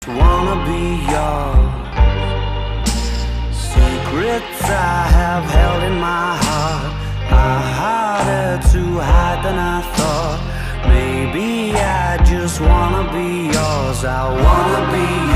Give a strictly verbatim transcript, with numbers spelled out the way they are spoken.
Wanna be yours. Secrets I have held in my heart are harder to hide than I thought. Maybe I just wanna be yours. I wanna be yours.